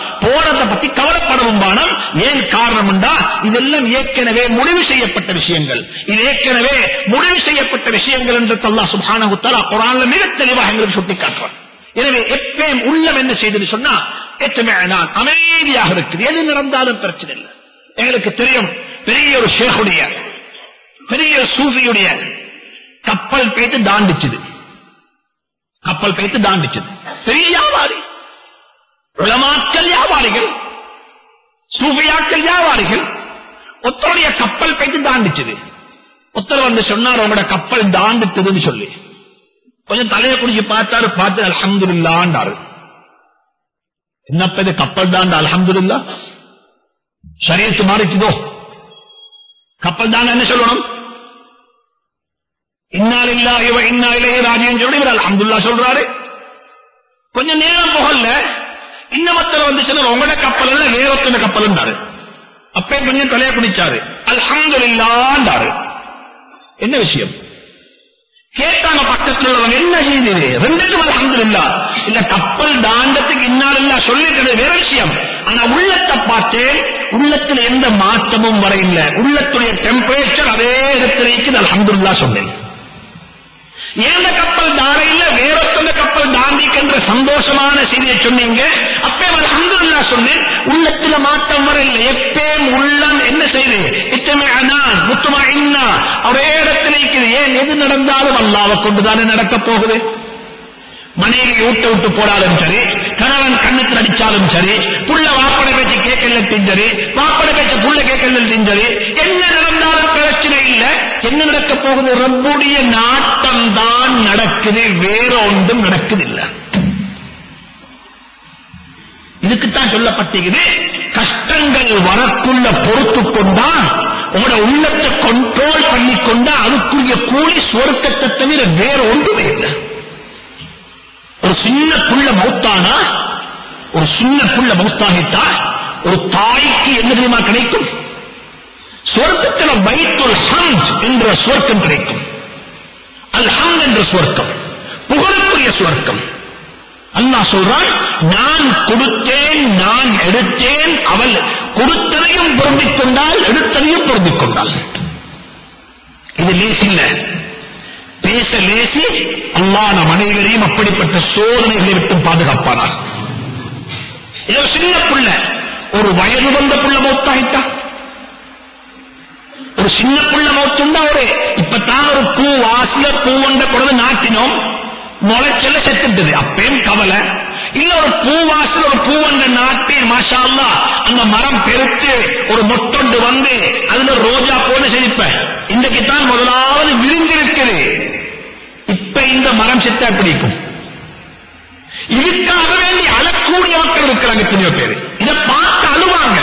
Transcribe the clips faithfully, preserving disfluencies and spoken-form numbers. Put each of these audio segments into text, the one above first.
போறதை பத்தி கவலைப்படவும் வேணாம். ஏன் காரணம் என்றா இதெல்லாம் ஏற்கனவே முடிவு செய்யப்பட்ட விஷயங்கள். இது ஏற்கனவே முடிவு செய்யப்பட்ட விஷயங்கள் என்று அல்லாஹ் சுப்ஹானஹு வ தஆலா குர்ஆன்ல மிக தெளிவாக எங்களுக்கு சுட்டி காட்டுறான். எனவே எப்பயும் உள்ளம் என்ன செய்துன்னு சொன்னா நான் அமைதியாக இருக்குது. எது நடந்தாலும் பிரச்சனை இல்லை. எங்களுக்கு தெரியும் பெரிய ஒரு ஷேகுடைய பெரிய சூஃபியுடைய கப்பல் போயிட்டு தாண்டிச்சுது. கப்பல் போயிட்டு தாண்டிச்சது. பெரிய வியாபாரி, உலமாக்கள் வியாபாரிகள், சூஃபியாக்கள் வியாபாரிகள். ஒருத்தருடைய கப்பல் போயிட்டு தாண்டிச்சது. ஒருத்தர் வந்து சொன்னார் உங்களோட கப்பல் தாண்டிச்சதுன்னு சொல்லி கொஞ்சம் தலையை குடிச்சு பார்த்தாரு. பார்த்து அல்ஹம்துலில்லாஹ்ன்றாரு. என்னப்ப இது கப்பல் தாண்ட அல்ஹம்துலில்லாஹ் ஷரியத்து மாறிச்சுதோ? கப்பல் தாண்ட என்ன சொல்லணும்? இன்னா லில்லாஹி வ இன்னா இலைஹி ராஜிஊன் சொல்லி இவர் அல்ஹம்துலில்லாஹ் சொல்றாரு. கொஞ்ச நேரம் போகல இன்னமத்தர் வந்து சொன்னார் உங்களோட கப்பல் இல்ல வேறொத்தன கப்பல்ன்றாரு. அப்பே கொஞ்சம் தலையை குடிச்சாரு. அல்ஹம்துலில்லாஹ்ன்றாரு. என்ன விஷயம் கேட்டாங்க பக்கத்தில் உள்ளவங்க, என்ன செய்யுது? ரெண்டுக்கும் அல்ஹம்துலில்லாஹ் இல்ல கப்பல் தாண்டத்துக்கு இன்னாலில்லா சொல்லிட்டு வேற விஷயம். ஆனா உள்ளத்தை பார்த்து உள்ளத்துல எந்த மாற்றமும் வர இல்ல. உள்ளத்துடைய டெம்பரேச்சர் அதே இடத்துல இருக்குது. அல்ஹம்துலில்லாஹ் சொன்னேன். ஏந்த கப்பல் தார இல்ல வேறொத்தந்த கப்பல் தாண்டிக்கின்ற சந்தோஷமான செய்தியை சொன்னீங்க. அப்பே அல்ஹம்துலில்லாஹ் சொன்னேன். உள்ளத்துல மாற்றம் வர இல்லை. எப்பயும் உள்ளம் என்ன செய்யுது? இத்தமைஅனான் முத்மஇன்னா ஒரே இடத்துல இருக்குது. ஏன் எது நடந்தாலும் அல்லாஹ்வை கொண்டுதானே நடக்க போகுது. மனைவி ஊட்ட விட்டு போனாலும் சரி, கணவன் கண்ணுக்கு அடிச்சாலும் சரி, புள்ள வாப்பட பேச்சு கேட்கல திஞ்சரி, வாப்பட பேச்ச புள்ள கேட்கல திஞ்சரி, என்ன நடந்தாலும் பிரச்சனை இல்லை. என்ன நடக்க போகுது? ரப்புடைய நாட்டம் தான் நடக்குது. வேற ஒன்றும் நடக்குதில்லை. இதுக்குத்தான் சொல்லப்பட்டது கஷ்டங்கள் வரக்குள்ள பொறுத்து கொண்டா உங்களோட உள்ளத்தை கண்ட்ரோல் பண்ணி கொண்டா அதுக்குரிய கூலி சொர்க்கத்தை தவிர வேற ஒன்றுமே இல்லை. ஒரு சின்ன புள்ள மௌத்தானா, ஒரு சின்ன புள்ள மௌத்தாகிட்டா ஒரு தாய்க்கு என்ன தெரியுமா கிடைக்கும்? சொர்க்கத்தில் பைத்துல் ஹம்த் என்ற சொர்க்கம் கிடைக்கும். அல் ஹம்த் என்ற சொர்க்கம் புகழுக்குரிய சொர்க்கம். அல்லாஹ் சொல்றான், நான் கொடுத்தேன், நான் எடுத்தேன். அவள் கொடுத்ததையும் பொருந்திக் கொண்டால், எடுத்ததையும் பொருந்திக் கொண்டாள். இது லேசில்ல, பேச லேசி. அல்லாஹ் நம் அனைவரையும் அப்படிப்பட்ட சோதனைகளை விட்டு பாதுகாப்பானார். இது ஒரு சின்ன புள்ள, ஒரு வயது வந்த புள்ள மௌத்தாயிட்டா, ஒரு சின்ன புள்ள மௌத்துண்டா, ஒரு இப்பதான் ஒரு பூ வாசில பூ வந்த பொழுது நாட்டினோம், முளைச்சல செத்துட்டது, அப்பயும் கவலை இல்ல. ஒரு பூவாசல் ஒரு பூவண்ட நாட்டி மாஷா அல்லாஹ் அந்த மரம் பெருத்து ஒரு மொட்டொண்டு வந்து அதுல ரோஜா போன செழிப்ப இன்றைக்குத்தான் முதலாவது விரிஞ்சிருக்குது. இப்ப இந்த மரம் செத்தா பிடிக்கும். இதுக்காக வேண்டி அழக்கூடிய மக்கள் இருக்கிறாங்க எத்தனையோ பேர். இதை பார்த்து அழுவாங்க.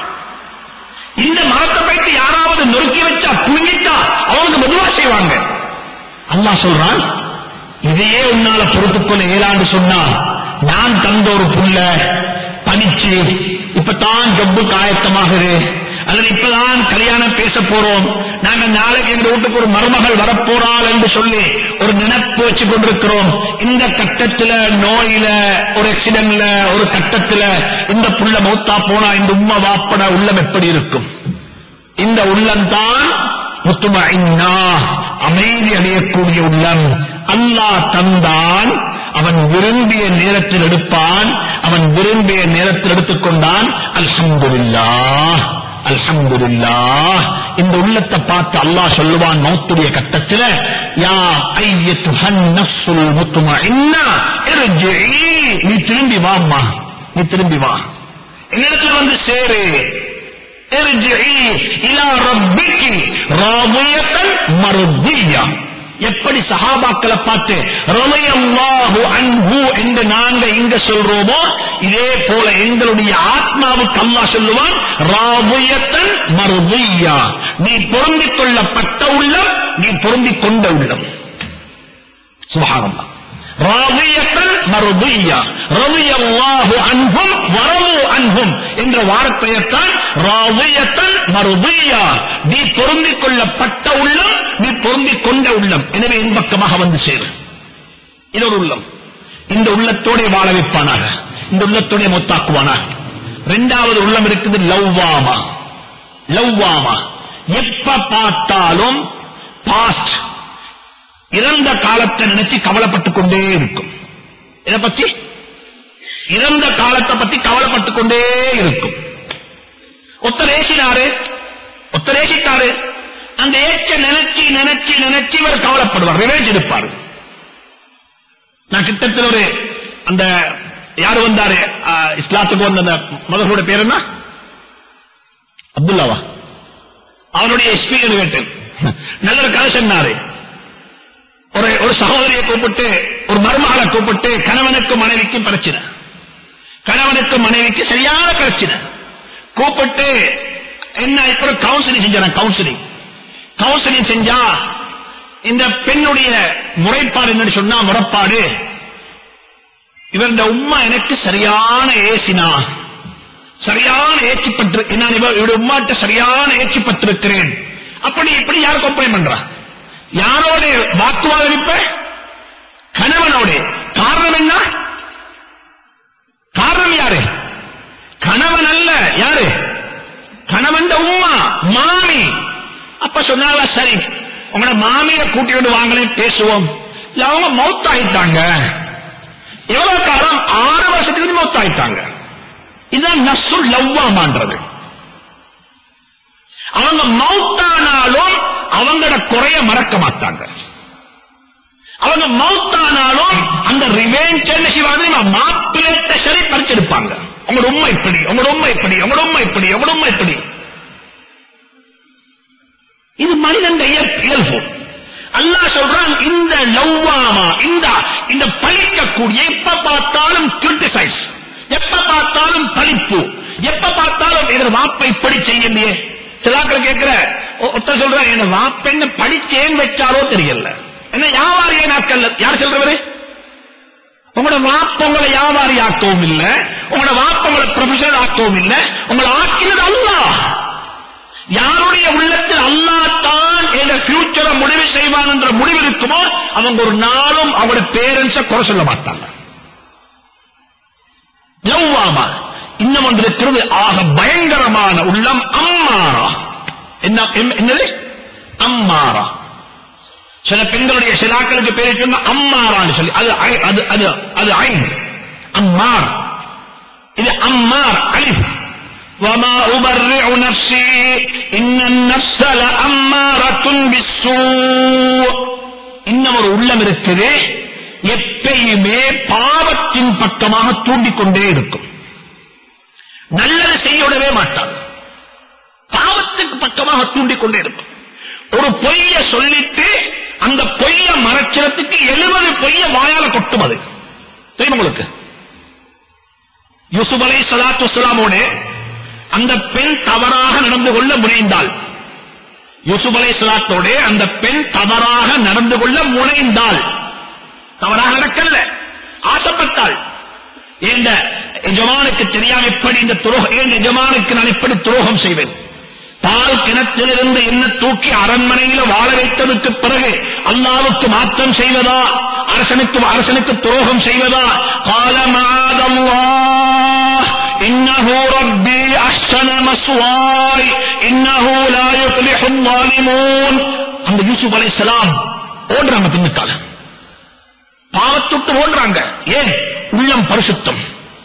இந்த மரத்தை போயிட்டு யாராவது நொறுக்கி வச்சா புழுங்கிட்டா அவங்களுக்கு மெதுவா செய்வாங்க. அல்லாஹ் சொல்றான், இதையே உன்னால பொறுத்துக்கொள்ள ஏழாண்டு சொன்னா நான் தந்த ஒரு புள்ள பனிச்சு இப்பதான் ஜப்பு காயத்தமாகுது, அல்லது இப்பதான் கல்யாணம் பேச போறோம், நாங்க நாளைக்கு எங்க வீட்டுக்கு ஒரு மருமகள் வரப்போறாள் என்று சொல்லி ஒரு நினைப்பு வச்சு கொண்டிருக்கிறோம். இந்த கட்டத்துல நோயில ஒரு ஆக்சிடென்ட்ல ஒரு கட்டத்துல இந்த புள்ள மௌத்தா போனா இந்த உம்மா வாப்பட உள்ளம் எப்படி இருக்கும்? இந்த உள்ளம் தான் முத்துமஇன்னா அமைதி அடையக்கூடிய உள்ளம். அல்லாஹ் தந்தான், அவன் விரும்பிய நேரத்தில் எடுப்பான், அவன் விரும்பிய நேரத்தில் எடுத்துக்கொண்டான். அல்ஹம்துலில்லாஹ் அல்ஹம்துலில்லாஹ். இந்த உள்ளத்தை பார்த்து அல்லாஹ் சொல்லுவான் மௌத்துடைய கட்டத்தில், யா அய்யத்துஹன் நஃப்ஸுல் முத்மஇன்னா இர்ஜிஇ, நீ திரும்பி வாம்மா, நீ திரும்பி வா, என்னிடத்தில் வந்து சேரு. இர்ஜிஇ இலா ரப்பிகி ராதியத்தன் மர்திய்யா. எப்படி சஹாபாக்களை பார்த்து ரலியல்லாஹு அன்ஹு என்று நாங்க இங்க சொல்றோமோ இதே போல எங்களுடைய ஆத்மாவுக்கு அல்லாஹ் சொல்லுவான் ராதியத்தன் மர்திய்யா, நீ பொருந்திக் கொள்ளப்பட்ட உள்ளம், நீ பொருந்திக் கொண்ட உள்ளம். சுப்ஹானல்லாஹ். ராதியத்தன் மர்திய்யா, ரலியல்லாஹு அன்ஹும் வரது அன்ஹும் என்ற வார்த்தையத்தான் ராதியத்தன் மர்திய்யா, நீ பொருந்திக் கொள்ளப்பட்ட உள்ளம், நீ பொருந்திக் கொண்ட உள்ளம். எனவே என் பக்கமாக வந்து சேரு. இது ஒரு உள்ளம். இந்த உள்ளத்தோட வாழ வைப்பானாக, இந்த உள்ளத்தோட மொத்தாக்குவானாக. இரண்டாவது உள்ளம் இருக்குது லவ்வாமா. லவ்வாமா எப்ப பார்த்தாலும் பாஸ்ட், இறந்த காலத்தை நினைச்சு கவலைப்பட்டுக் கொண்டே இருக்கும். இதை பத்தி இறந்த காலத்தை பத்தி கவலைப்பட்டுக் கொண்டே இருக்கும். ஒத்தரேசினாரு ஒத்தரேசிட்டாரு அந்த ஏச்ச நினைச்சு நினைச்சு நினைச்சு இவர் கவலைப்படுவார், ரிவேஞ்ச் எடுப்பார். நான் கிட்டத்தட்ட ஒரு அந்த யாரு வந்தாரு இஸ்லாத்துக்கு வந்த அந்த மதர்களோட பேர் என்ன, அப்துல்லாவா, அவனுடைய எக்ஸ்பீரியன்ஸ் கேட்டேன். நல்ல ஒரு கதை சொன்னாரு. ஒரு ஒரு சகோதரியை கூப்பிட்டு, ஒரு மருமகளை கூப்பிட்டு, கணவனுக்கு மனைவிக்கு பிரச்சனை, கணவனுக்கு மனைவிக்கு சரியான பிரச்சனை. கூப்பிட்டு என்ன இப்ப கவுன்சிலிங் செஞ்சாங்க. கவுன்சிலிங் கவுன்சிலிங் செஞ்சா இந்த பெண்ணுடைய முறைப்பாடு என்ன சொன்னா, முறைப்பாடு, இவருடைய உம்மா எனக்கு சரியான ஏசினா, சரியான ஏச்சிப்பட்டு, நான் இவருடைய உம்மாட்ட சரியான ஏச்சிப்பட்டிருக்கிறேன். அப்படி இப்படி யார் கம்பெயின் பண்றா, யாரோட வாக்குவாதம்? இப்ப கணவனோட. காரணம் என்ன? காரணம் யாரு? கணவன் அல்ல, யாரு? கணவன் உம்மா, மாமி. அப்ப சொன்னால சரி உங்களோட மாமியை கூட்டிட்டு வாங்களேன் பேசுவோம். அவங்க மௌத் ஆயிட்டாங்க. எவ்வளவு காலம்? ஆறு வருஷத்துக்கு மௌத் ஆயிட்டாங்க. இதுதான் நஃப்ஸுல் லவ்வாமான்றது. அவங்க மௌத்தானாலும் அவங்களோட குறைய மறக்க மாட்டாங்க. அவங்க மௌத்தானாலும் அந்த ரிவெஞ்ச் என்ன செய்வாங்க, மாப்பிள்ளை சரி பறிச்செடுப்பாங்க. உங்களோட உண்மை இப்படி, உங்களோட உண்மை இப்படி, உங்களோட உண்மை இப்படி, உங்களோட உண்மை இப்படி. இது மனிதன் இயல்பு. அல்லாஹ் சொல்றான், இந்த லவ்வாமா, இந்த இந்த பழிக்கக்கூடிய, எப்ப பார்த்தாலும் கிரிட்டிசைஸ், எப்ப பார்த்தாலும் பழிப்பு, எப்ப பார்த்தாலும் எங்க வாப்பை இப்படி செய்யலையே. சிலாக்கள் கேட்கிற ஒருத்தர் சொல்ற, என்ன வாப்பெண்ண படிச்சேன் வச்சாலோ தெரியல, என்ன வியாபாரியே நாக்கல்ல. யார் சொல்றவரு? உங்களோட வாப்ப உங்களை வியாபாரி ஆக்கவும் இல்ல, உங்களோட வாப்ப உங்களை ப்ரொஃபஷனல் ஆக்கவும் இல்ல, உங்களை ஆக்கினது அல்லாஹ். யாருடைய உள்ளத்தில் அல்லாஹ் தான் என்ற ஃபியூச்சரை முடிவு செய்வான் என்ற முடிவு இருக்குமோ அவங்க ஒரு நாளும் அவங்களோட பேரண்ட்ஸை குறை சொல்ல மாட்டாங்க. லவ்வாமா. இன்னும் ஒன்று இருக்கிறது, ஆக பயங்கரமான உள்ளம் அம்மாரா. என்ன என்னது? அம்மாரா. சில பெண்களுடைய சிலாக்களுக்கு பேர் சொன்னா அம்மாரான்னு சொல்லி, அது அது அது அது ஐன் அம்மார். இது அம்மார் அலிஃப். وما أبرع نفسي إن النفس لأمارة بالسوء. இன்னும் ஒரு உள்ளம் இருக்குது, எப்பயுமே பாவத்தின் பக்கமாக தூண்டிக்கொண்டே இருக்கும். நல்லது செய்யவே மாட்டாங்க, பாவத்துக்கு பக்கமாக தூண்டிக்கொண்டே இருக்கும். ஒரு பொய்ய சொல்லிட்டு அந்த பொய்ய மறைக்கிறதுக்கு எழுபது பொய்ய வாயால கொட்டும். அது தெரியும் உங்களுக்கு? யூசுப் அலைஹிஸ்ஸலாத்து வஸ்ஸலாமோட அந்த பெண் தவறாக நடந்து கொள்ள முனைந்தாள். யூசுப் அலைஹிஸ்ஸலாத்தோட அந்த பெண் தவறாக நடந்து கொள்ள முனைந்தாள். தவறாக நடக்கல, ஆசைப்பட்டாள். என்ற எஜமானுக்கு தெரியாம எப்படி இந்த துரோகம், என் எஜமானுக்கு நான் எப்படி துரோகம் செய்வேன்? பால் கிணத்திலிருந்து என்ன தூக்கி அரண்மனையில வாழ வைத்ததுக்கு பிறகு அல்லாஹ்வுக்கு மாற்றம் செய்வதா, அரசனுக்கு அரசனுக்கு துரோகம் செய்வதா? قال معاذ الله إنه ربي أحسن مثواي إنه لا يفلح الظالمون. அந்த யூசுப் அலைஹிஸ்ஸலாம் ஓடுறாங்க, பின்னுக்கால பாவத்துக்கு ஓடுறாங்க. ஏன்? உள்ளம் பரிசுத்தம்,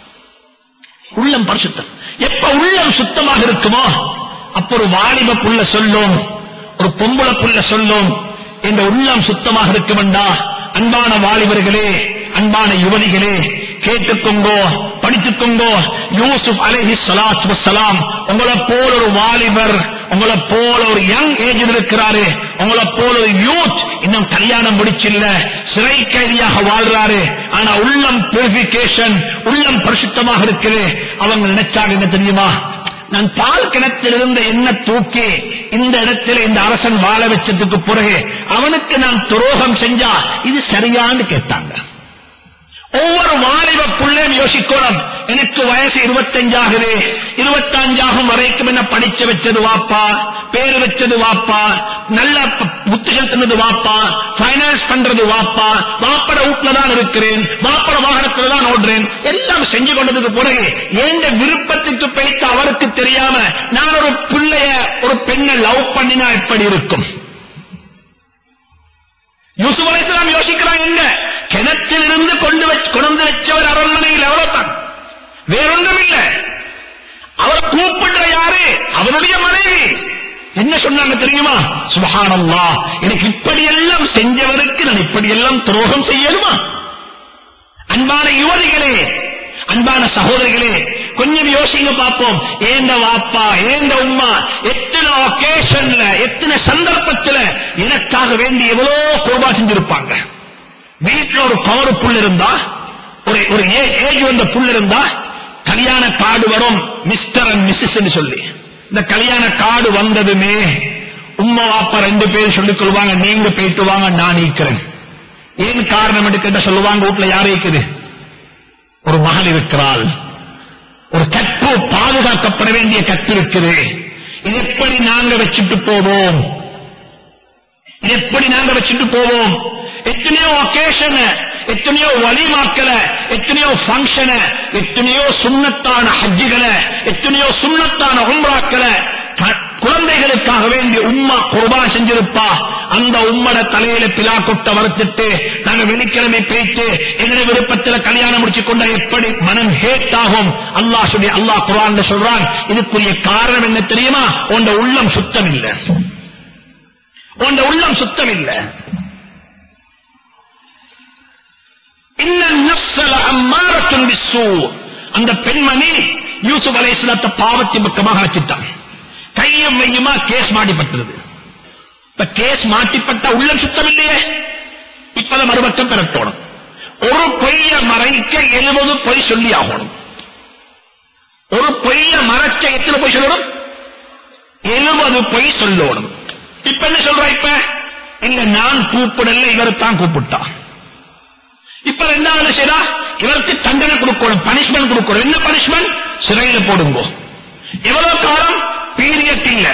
உள்ளம் பரிசுத்தம். எப்ப உள்ளம் சுத்தமாக இருக்குமோ அப்ப ஒரு வாலிப புள்ள சொல்லும், ஒரு பொம்பளை புள்ள சொல்லும், இந்த உள்ளம் சுத்தமாக இருக்குமெண்டா. அன்பான வாலிபர்களே, அன்பான யுவதிகளே, கேட்டுக்கொண்டோ படித்துக்கொண்டோ. யூசுப் அலைஹிஸ்ஸலாத்து வஸ்ஸலாம் உங்களை போல ஒரு வாலிபர், உங்களை போல ஒரு யங் ஏஜில் இருக்கிறாரு, உங்களை போல ஒரு யூத், இன்னும் கல்யாணம் முடிச்சில்ல, சிறை கைதியாக வாழ்றாரு. ஆனா உள்ளம் பியூரிபிகேஷன், உள்ளம் பரிசுத்தமாக இருக்குது. அவங்க நினைச்சாங்க என்ன தெரியுமா? நான் பால் கிணத்திலிருந்து என்ன தூக்கி இந்த இடத்துல இந்த அரசன் வாழ வச்சதுக்கு பிறகு அவனுக்கு நான் துரோகம் செஞ்சா இது சரியான்னு கேட்டாங்க. ஒவ்வொரு வாலிபக்குள்ளேயும் யோசிக்கணும், எனக்கு வயசு இருபத்தஞ்சாகுது, இருபத்தஞ்சாகும் வரைக்கும் என்ன படிச்சு வச்சது வாப்பா, பேரு வச்சது வாப்பா, நல்ல புத்திசம் தந்தது வாப்பா, பைனான்ஸ் பண்றது வாப்பா, வாப்பட வீட்டுல தான் இருக்கிறேன், வாப்பட வாகனத்துல தான் ஓடுறேன், எல்லாம் செஞ்சு கொண்டதுக்கு பிறகு எந்த விருப்பத்துக்கு போயிட்டு அவருக்கு தெரியாம நான் ஒரு பிள்ளைய ஒரு பெண்ணை லவ் பண்ணினா எப்படி இருக்கும்? யூசுப் அலைஹிஸ்ஸலாம் யோசிக்கிறான், என்ன கிணற்றில் இருந்து கொண்டு வச்சு கொண்டு வச்சவர் அரண்மனையில் எவ்வளவுதான், வேறொன்றும் இல்லை. அவரை கூப்பிடுற யாரு? அவருடைய மனைவி. என்ன சொன்னாங்க தெரியுமா? சுப்ஹானல்லாஹ், எனக்கு இப்படி எல்லாம் செஞ்சவருக்கு நான் இப்படி எல்லாம் துரோகம் செய்யணுமா? அன்பான யுவதிகளே, அன்பான சகோதரிகளே, கொஞ்சம் யோசிங்க பார்ப்போம். ஏந்த வாப்பா ஏந்த உம்மா எத்தனை ஒகேஷன்ல எத்தனை சந்தர்ப்பத்தில் எனக்காக வேண்டி எவ்வளோ குர்பா செஞ்சிருப்பாங்க. வீட்டில் ஒரு பவர் புல் இருந்தா, ஒரு ஒரு ஏஜ் வந்த புல் இருந்தா கல்யாண கார்டு வரும், மிஸ்டர் அண்ட் மிஸ்ஸஸ் சொல்லி. இந்த கல்யாண கார்டு வந்ததுமே உம்மா வாப்பா ரெண்டு பேரும் சொல்லிக் கொள்வாங்க, நீங்க போயிட்டு வாங்க நான் இருக்கிறேன். ஏன் காரணம் எடுக்க சொல்லுவாங்க, வீட்டுல யார் இருக்குது? ஒரு மகள் இருக்கிறாள், ஒரு கற்பு பாதுகாக்கப்பட வேண்டிய கற்பு இருக்குது. இது எப்படி நாங்க வச்சுட்டு போவோம்? இது எப்படி நாங்க வச்சுட்டு போவோம்? எத்தனையோ ஒகேஷன், எத்தனையோ வலிமாக்கள, எத்தனையோ பங்கன, எத்தனையோ சுண்ணத்தான ஹஜ்ஜுகளை, எத்தனையோ சுண்ணத்தான உம்ராக்களை குழந்தைகளுக்காக வேண்டி உம்மா குர்பான் செஞ்சிருப்பா. அந்த உம்மட தலையில பிலா கொட்ட வறுத்துட்டு நாங்க வெள்ளிக்கிழமை போயிட்டு எங்களை விருப்பத்தில் கல்யாணம் முடிச்சு கொண்ட எப்படி மனம் ஹேட் ஆகும்? அல்லாஹ் சொல்லி அல்லாஹ் குர்ஆன்ல சொல்றான், இதுக்குரிய காரணம் என்ன தெரியுமா? உண்ட உள்ளம் சுத்தம் இல்லை, உண்ட உள்ளம் சுத்தம் இல்லை. அந்த பெண்மணி யூசுப் அலைஹிஸ்ஸலாத்தை பாவத்தின் பக்கமாக ஆக்கிட்டான். கையும் மையுமா கேஸ் மாட்டிப்பட்டது. இப்ப கேஸ் மாட்டிப்பட்ட உள்ளம் சுத்தம் இல்லையே, இப்பதான் மறுபக்கம் பெறட்டோணும். ஒரு பொய்ய மறைக்க எழுபது பொய் சொல்லி ஆகணும். ஒரு பொய்ய மறைக்க எத்தனை பொய் சொல்லணும்? எழுபது பொய் சொல்லணும். இப்ப என்ன சொல்ற? இப்ப இல்ல நான் கூப்பிடல, இவரை தான் கூப்பிட்டான். இப்ப ரெண்டாவது செய்தா இவருக்கு தண்டனை கொடுக்கணும், பனிஷ்மெண்ட் கொடுக்கணும். என்ன பனிஷ்மெண்ட்? சிறையில போடுங்க. எவ்வளவு காலம்? பீரியட் இல்ல,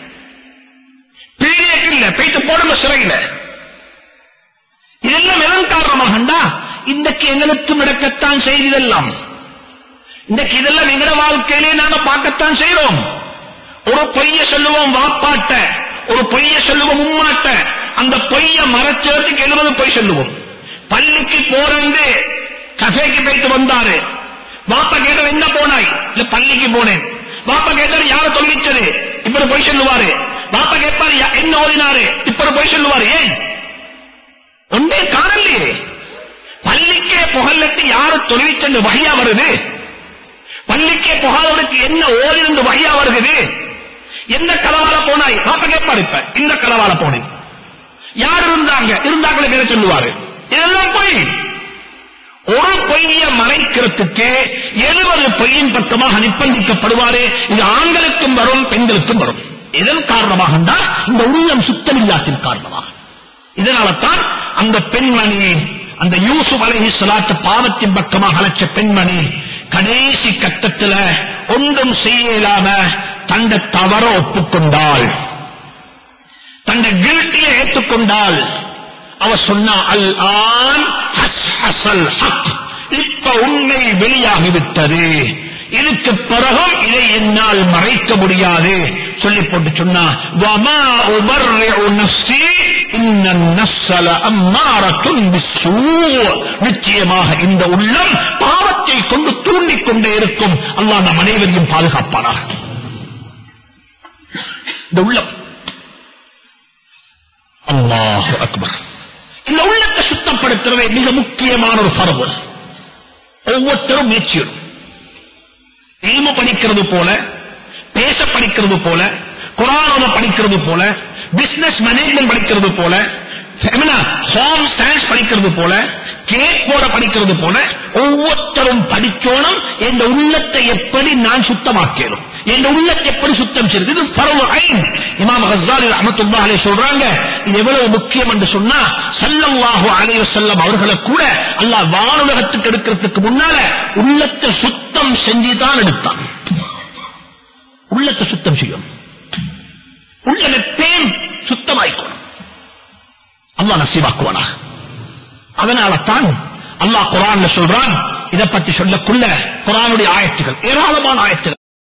பீரியட் இல்ல, போயிட்டு போடுங்க சிறையில. இதெல்லாம் எதன் காரணமாகண்டா இன்றைக்கு எங்களுக்கு நடக்கத்தான் செய்ததெல்லாம். இன்றைக்கு இதெல்லாம் எங்கள வாழ்க்கையிலே நாம பார்க்கத்தான் செய்யறோம். ஒரு பொய்ய சொல்லுவோம் வாப்பாட்ட, ஒரு பொய்ய சொல்லுவோம் உம்மாட்ட, அந்த பொய்ய மறைச்சதுக்கு எழுபது பொய் சொல்லுவோம். பள்ளிக்கு போறது கஃபேக்கு போயிட்டு வந்தாரு, வாப்பா கேட்டார் என்ன போனாய்? இல்ல பள்ளிக்கு போனேன். வாப்பா கேட்டாரு யார தொழிச்சது? இப்ப பொய் சொல்லுவாரு. வாப்பா கேட்பாரு என்ன ஓதினாரு? இப்ப பொய் சொல்லுவாரு. ஏன்? ஒன்றே காணலையே. பள்ளிக்கே புகழத்து யாரு தொழிற்சென்று வகையா வருது? பள்ளிக்கே புகாதவனுக்கு என்ன ஓதிருந்து வகையா வருகிறது? என்ன களவால போனாய்? வாப்பா கேட்பாரு இப்ப இந்த களவால போனேன். யார் இருந்தாங்க? இருந்தாங்களே பேர சொல்லுவாரு. இதெல்லாம் பொய். ஒரு பொய்ய மறைக்கிறதுக்கு எழுபது பொய்யின் பக்கமாக நிர்பந்திக்கப்படுவாரு. இது ஆண்களுக்கும் வரும், பெண்களுக்கும் வரும். இதன் காரணமாக இந்த உள்ளம் சுத்தமில்லாத்தின் காரணமாக. இதனால்தான் அந்த பெண்மணி, அந்த யூசுப் அலைஹிஸ்ஸலாத்து பாவத்தின் பக்கமாக அழைச்ச பெண்மணி கடைசி கட்டத்தில் ஒன்றும் செய்யலாம தந்த தவற ஒப்புக்கொண்டாள், தந்த கில்ட்டியை ஏற்றுக்கொண்டாள். அவ சொன்னா அல் ஆன் ஹஸ்ஹஸல் ஹக், இப்ப உண்மை வெளியாகிவிட்டது, இதுக்கு பிறகும் இதை என்னால் மறைக்க முடியாது சொல்லி போட்டு சொன்னா வமா உபர்ரிஉ நஃப்ஸி இன்னன் நஃப்ஸ லஅம்மாரத்துன் பிஸ்ஸூ, நிச்சயமாக இந்த உள்ளம் பாவத்தை கொண்டு தூண்டிக் கொண்டே இருக்கும். அல்லாஹ் நம் அனைவரையும் பாதுகாப்பானாக. இந்த உள்ளம், அல்லாஹு அக்பர், இந்த உள்ளத்தை சுத்தப்படுத்துறதை மிக முக்கியமான ஒரு பரவு. ஒவ்வொருத்தரும் முயற்சியும் இல்மு படிக்கிறது போல, பேச படிக்கிறது போல, குர்ஆனை படிக்கிறது போல, பிசினஸ் மேனேஜ்மெண்ட் படிக்கிறது போல, ஹோம் சயின்ஸ் படிக்கிறது போல, கேக் போட படிக்கிறது போல ஒவ்வொருத்தரும் படிச்சோனும் என் உள்ளத்தை எப்படி நான் சுத்தமாக்கணும், என் உள்ளத்தை எப்படி சுத்தம் செய்வது. இது ஃபர்து ஐன். இமாம் கஸ்ஸாலி ரஹ்மத்துல்லாஹி அலைஹி சொல்றாங்க, இது எவ்வளவு முக்கியம் என்று சொன்னா ஸல்லல்லாஹு அலைஹி வஸல்லம் அவர்களை கூட அல்லாஹ் வானுலகத்துக்கு எடுக்கிறதுக்கு முன்னால உள்ளத்தை சுத்தம் செஞ்சுதான் எடுத்தான். உள்ளத்தை சுத்தம் செய்யும். உள்ளமே தேன் சுத்தமாய்க்கணும். அல்லாஹ் நசீபாக்குவானா. அதனால தான் அல்லாஹ் குர்ஆன்ல சொல்றான். இதை பற்றி சொல்லக்குள்ள குர்ஆனுடைய ஆயத்துகள் ஏராளமான ஆயத்துகள்.